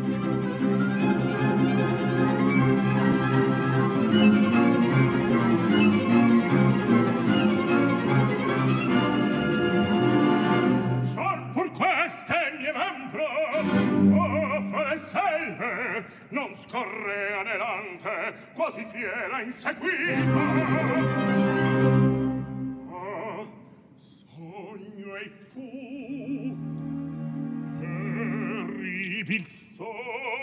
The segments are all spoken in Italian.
Non scorre anelante, quasi fiera inseguita. Ah, sogno e fu, terribil sogno.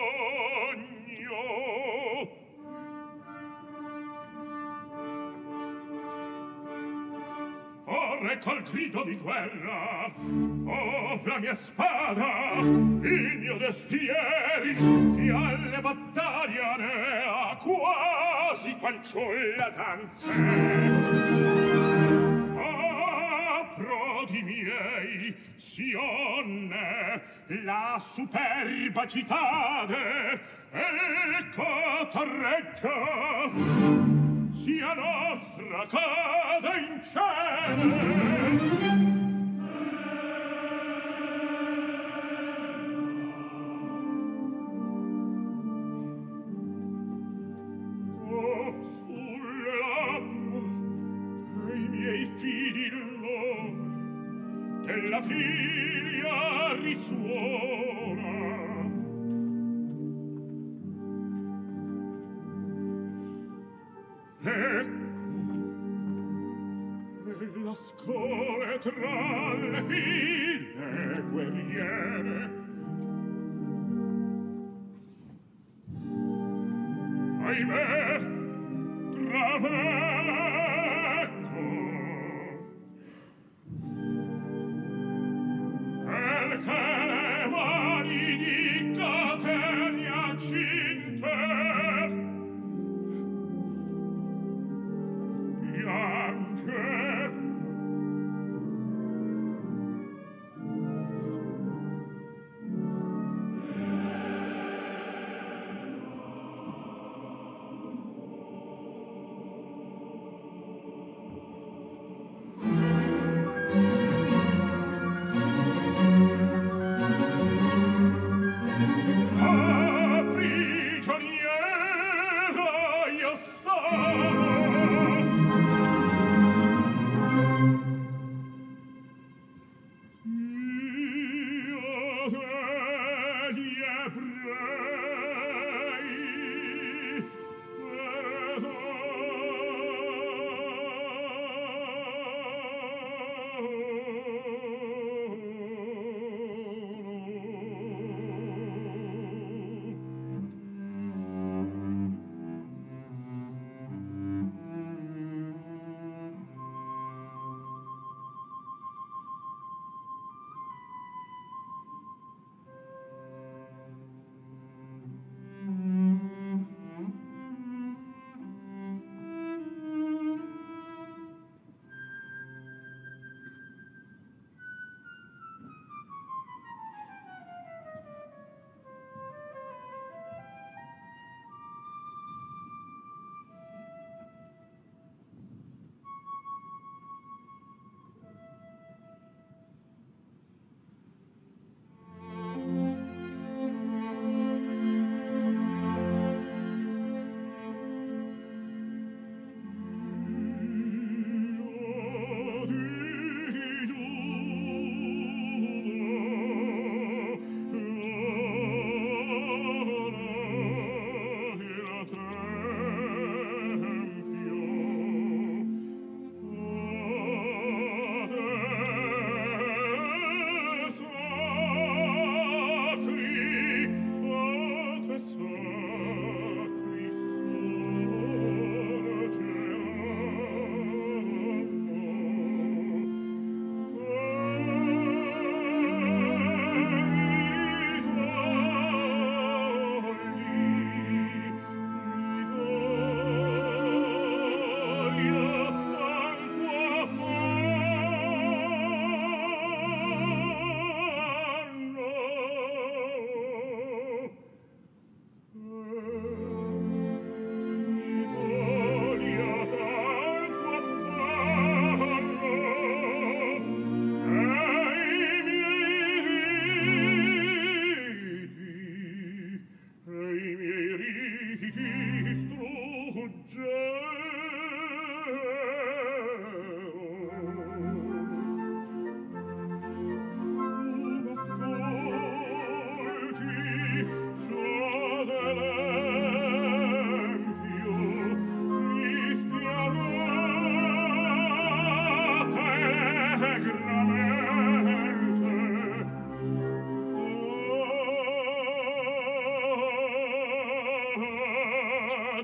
Corre col grido di guerra, oh la mia spada, il mio destieri, che alle battaglie ne ha quasi fanciulla danze. Prodi miei, Sionne, la superba citade, ecco torreggia, sia nostra cade in cielo. Fidi il nome della figlia risuona. Ecco, la scole tra le file guerriere. Ahimè, travecco, perché le mani di catene accinte piange. Apri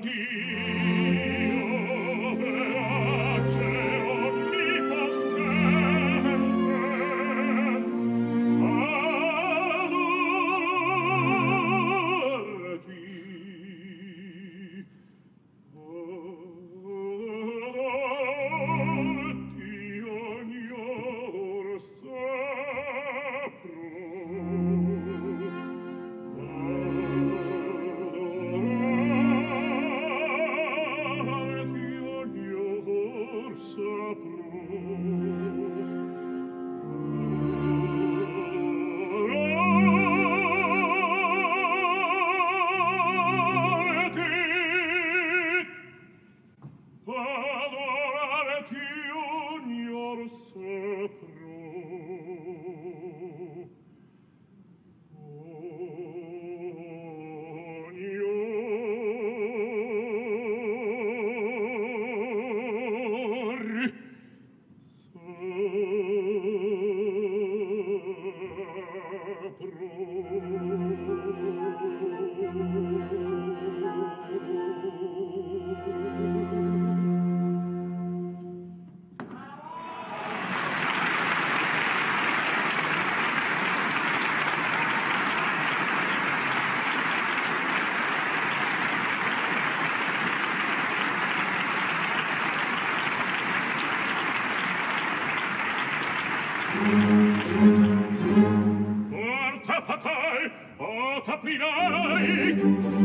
Porta fatal, o t'aprirai.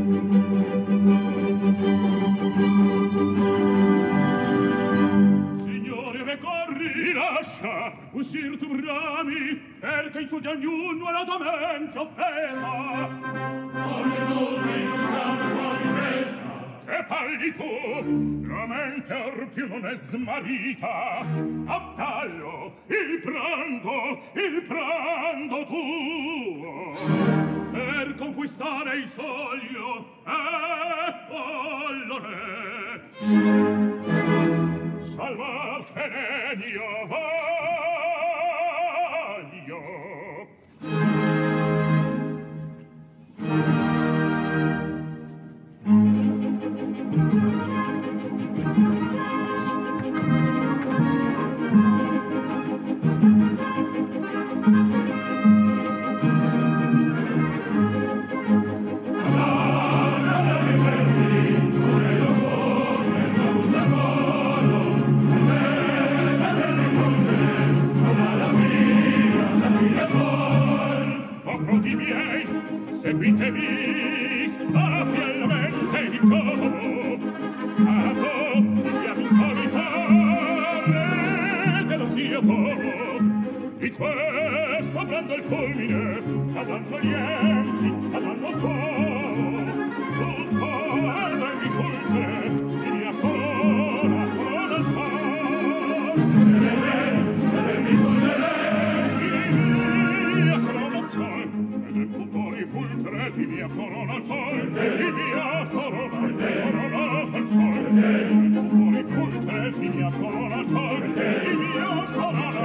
Signore, ve corri, lascia uscir tu brami, perché in suo giagnun nuolatamente offesa. Ogni nome in stato quasi messa. Che parli tu? La mente or più non è smarrita. Abdallo, il brando tuo per conquistare il soglio Apollo re. Salvartene io voglio. Pronti miei, seguitemi sapientemente il gioco. Capo, diamo solitare dello sia poco. Di questo prendo il culmine, ad anno nienti, ad anno suo. Tutto è ben rifulgere, di mia corona con il sol. Di mia corona al sol, di mia corona al sol, di mia corona al sol, di mia corona